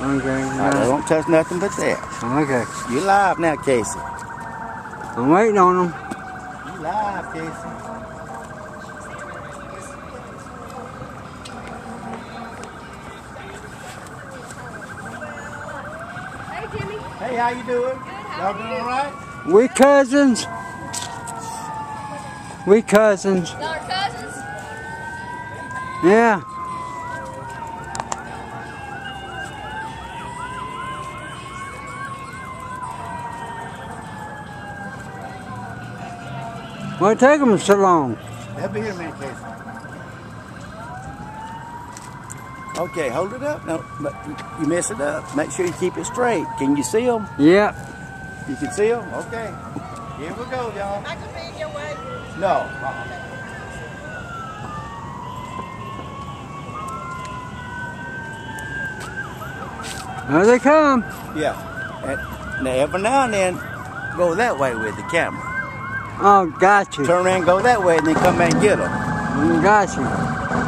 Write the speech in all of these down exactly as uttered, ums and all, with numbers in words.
Okay. Right, I don't touch nothing but that. Okay. You live now, Casey. I'm waiting on them. You live, Casey. Hey, Jimmy. Hey, how you doing? Y'all doing all right? We cousins. We cousins. Y'all are cousins? Yeah. Why take them so long? They'll be here in a minute, Casey. Okay, hold it up. No, but you mess it up. Make sure you keep it straight. Can you see them? Yep. You can see them? Okay. Here we go, y'all. I could be in your way. No. Uh-uh. There they come. Yeah. And now, every now and then, go that way with the camera. Oh, got you. Turn around and go that way and then come back and get them. Got you.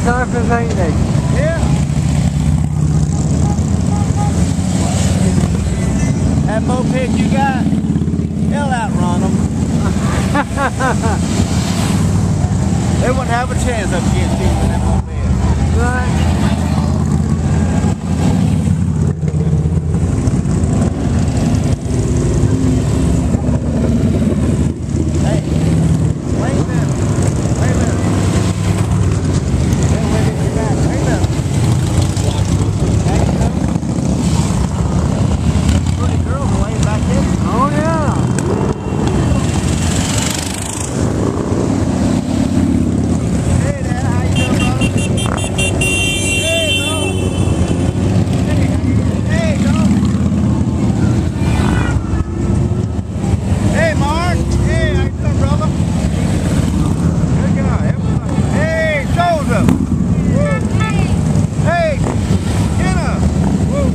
suckers, ain't they? Yeah. That moped you got, they'll outrun them. They wouldn't have a chance up against you in that moped. Right. Oh yeah. Hey Dad, how you doing, brother? Hey, bro. Hey, hey, dog. Hey, Mark. Hey, how you doing, brother? Good guy. Hey, Joseph. Woo. Hey, Kenna. Woo.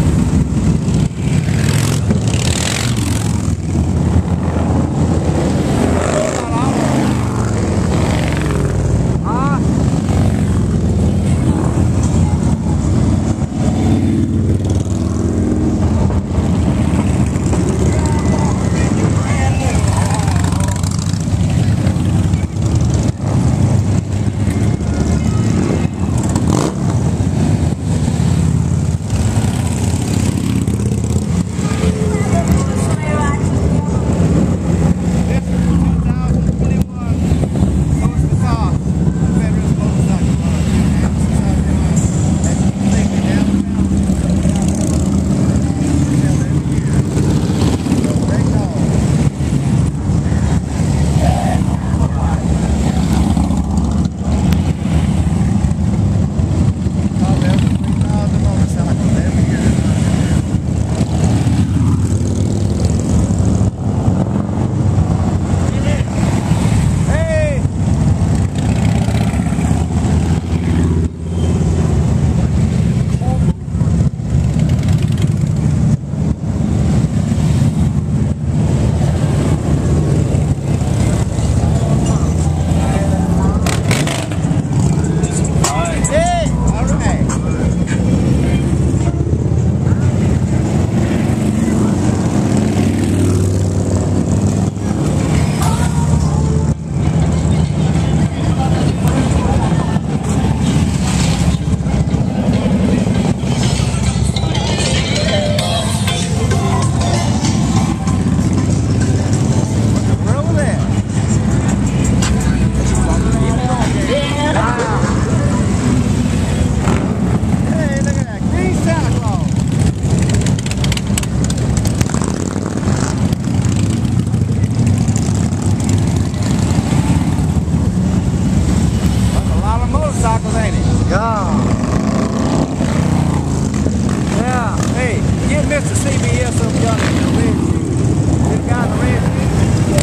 Mister C B S up yonder in the red shoes. This guy in the red shoes.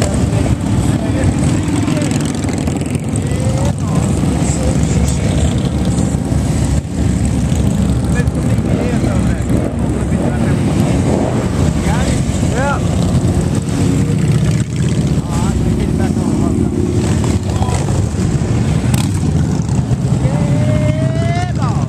Mister C B S over there. Got it? Yep. Alright, let me get it back on the road. Yeah, dog.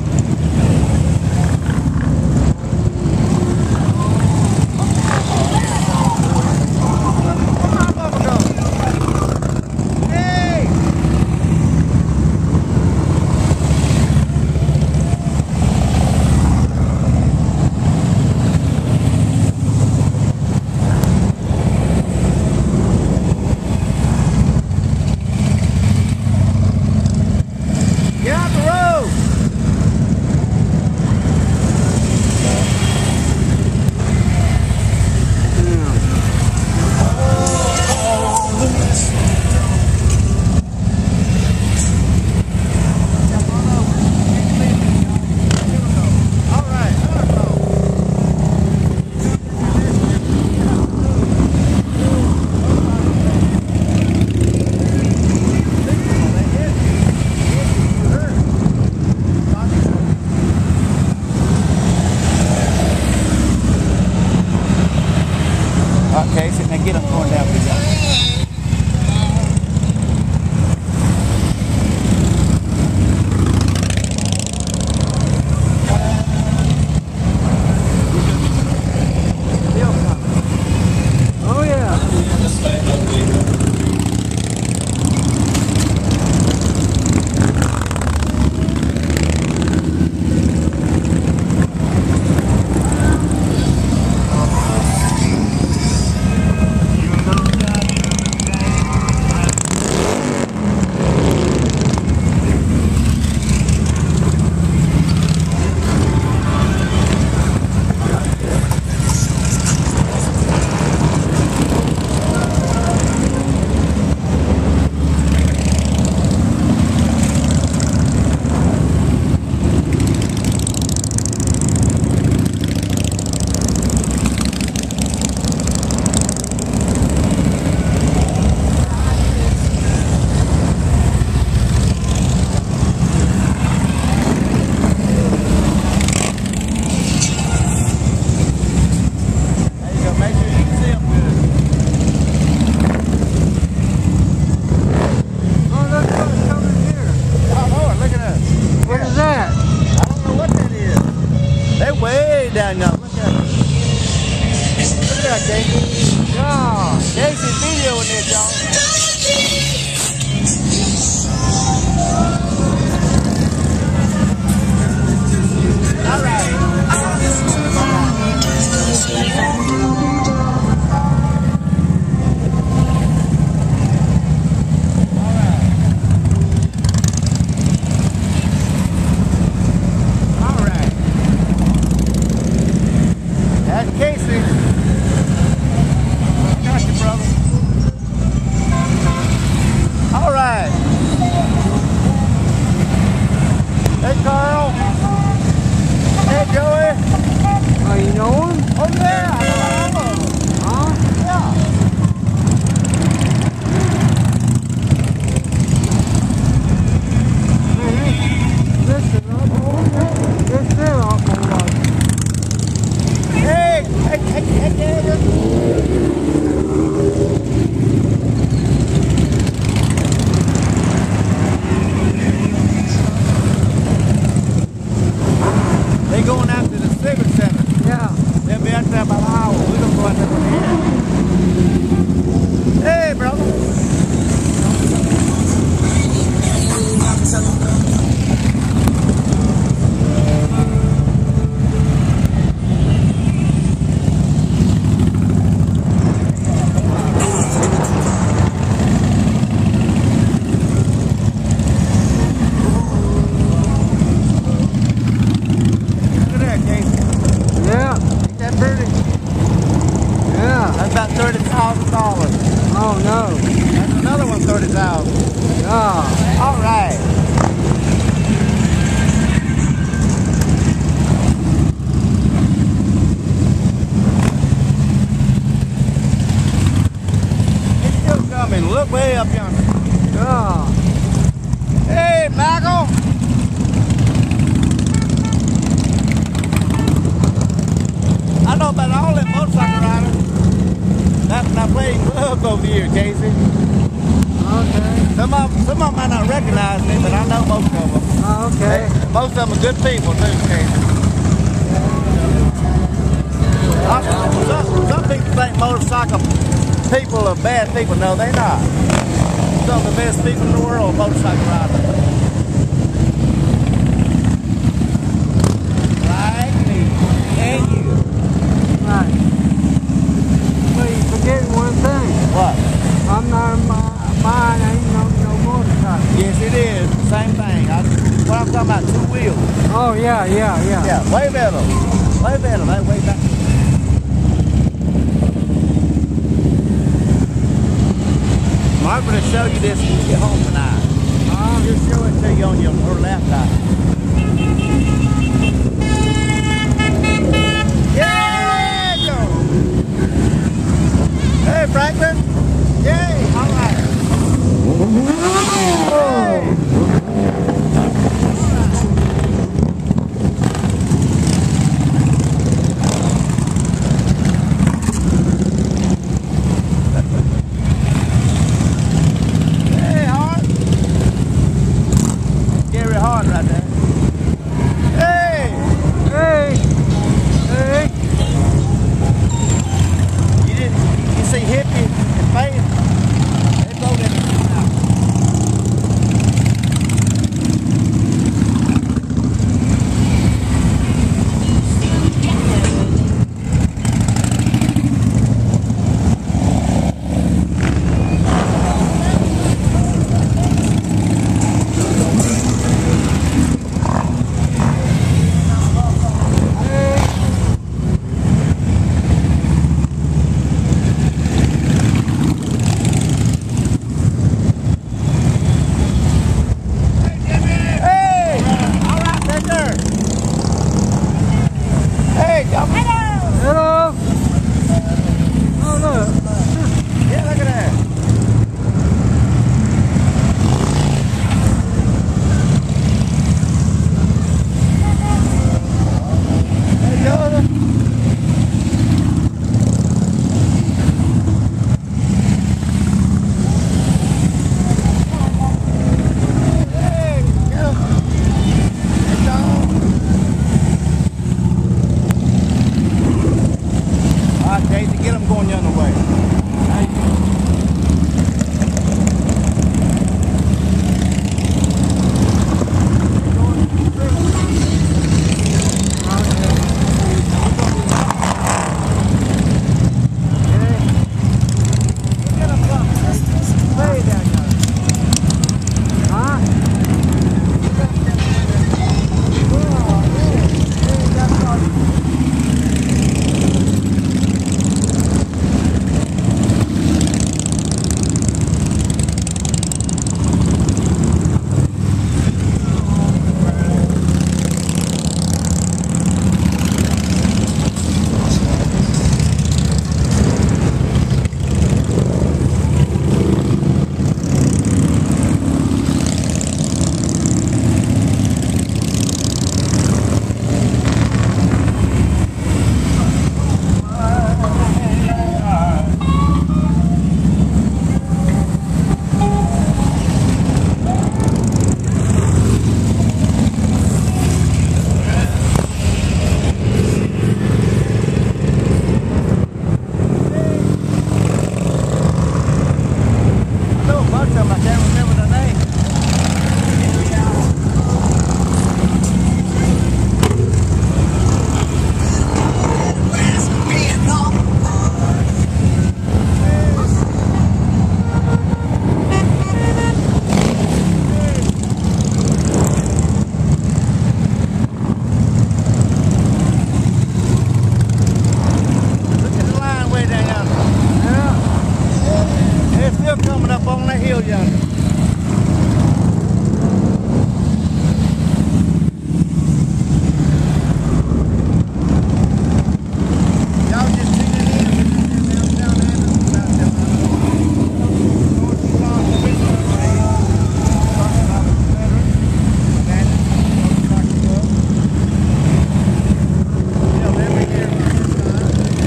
Get out the road! All right, okay, so now get them going down through that. Oh, no. That's another one, thirty thousand. Yeah. All right. It's still coming. Look way up yonder. Yeah. Hey, Michael. I know about all them motorcycle riders. That's when I played clubs over the years, Casey. Okay. Some of, some of them might not recognize me, but I know most of them. Oh, okay. They- most of them are good people, too, Casey. Some, some, some people think motorcycle people are bad people. No, they're not. Some of the best people in the world are motorcycle riders. Like me and you. Right. Well, you forget one thing. What? I'm not, my, mine ain't no, no motorcycle. Yes, it is. Same thing. I, what I'm talking about, two wheels. Oh, yeah, yeah, yeah. Yeah, way better. Way better. That way back. I'm going to show you this when you get home tonight. I'll just show it to you on your her laptop. Yeah, go. Hey, Franklin. Yay, all right. Hey, Hart. Gary Hart right there. Hey. Hey. Hey. You didn't, you see hippie still coming up on that hill yonder. Y'all just tuning in. Down, down there, down there. North Carolina, Western Trail. Talking about the veterans, bandits, motorcycle club. Yeah, let me hear about this time.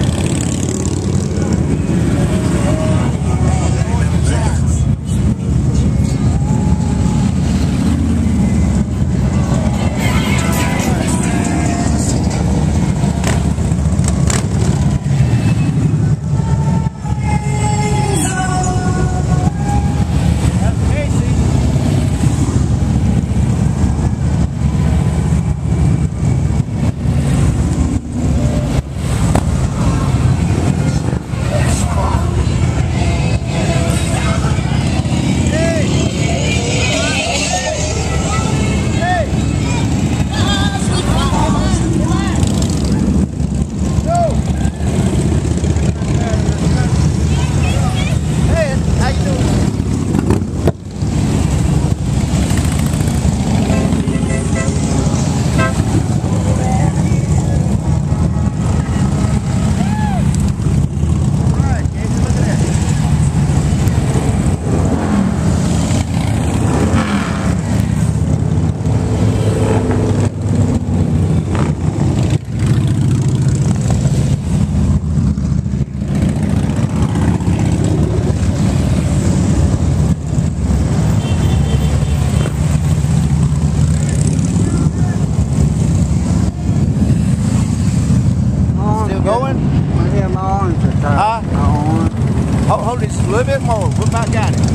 Going? Yeah, my arms are tired. Huh? My arms. Hold, hold it just a little bit more. We about got it.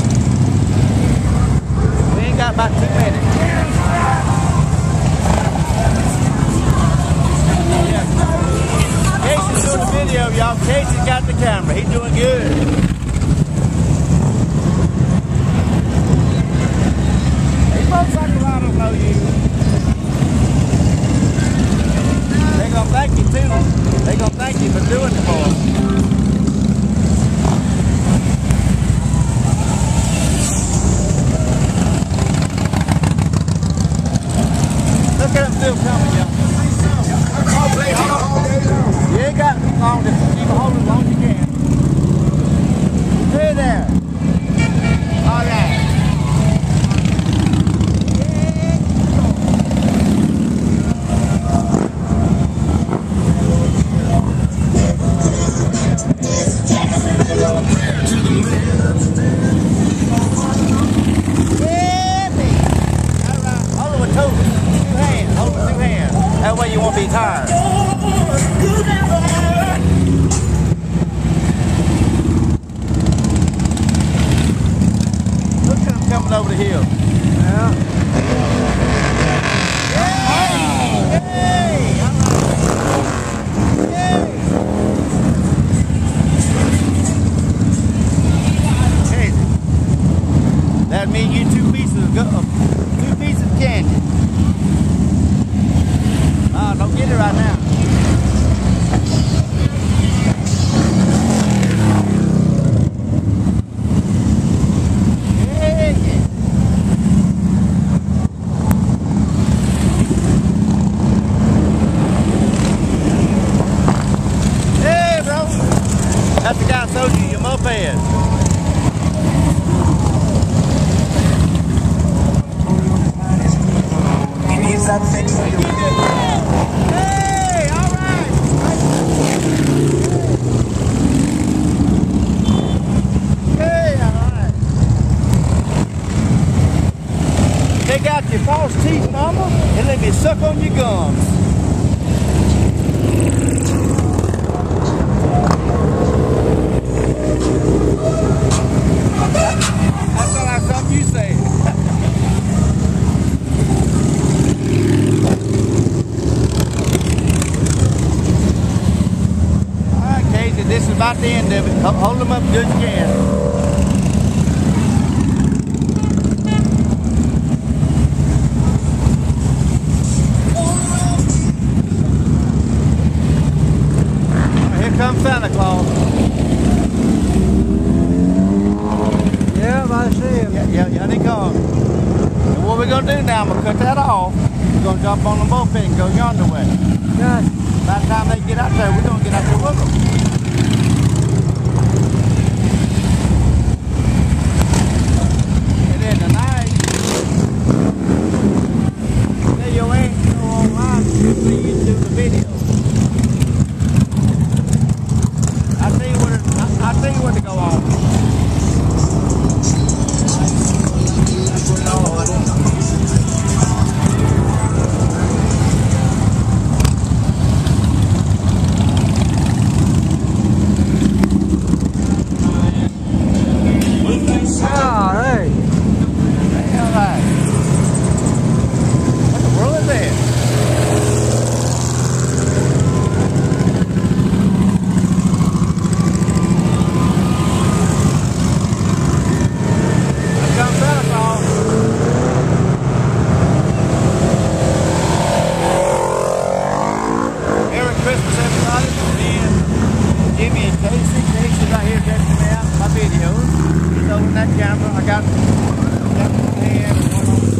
We ain't got about two minutes. Yeah. Casey's doing the video, y'all. Casey's got the camera. He's doing good. These motorcycle riders know you. They gonna thank you too. They gonna thank you for doing it for them. Look at them still coming, y'all. You ain't got long to keep holding as long as you can. Hey there. All right. That way you won't be tired. Look at them coming over the hill. Yeah. Hey! Hey! Hey! That means you two pieces of two pieces of candy. Uh, don't get it right now. Yeah, yeah. Hey, bro. That's the guy that sold you your moped. He needs that fix. Hey, all right. Hey, all right. Take out your false teeth, mama, and let me suck on your gums. That sounds like something you say. This is about the end of it. Hold them up good as you can. Here comes Santa Claus. Yeah, yeah, yeah, they come. And what we're gonna do now, I'm gonna cut that off. We're gonna jump on the moped and go yonder way. Yes. By the time they get out there, we're gonna get out there with them. And then tonight, tell your aunt to go online and see you do the video. I tell you what, it, I, I tell you what to go on. Ah, hey. Hell, right. What the world is that? Here comes Santa Claus. Merry Christmas, everybody. And Jimmy and Casey. Casey's out here checking me out my videos. He's over in that camera. I got, got one hand and one on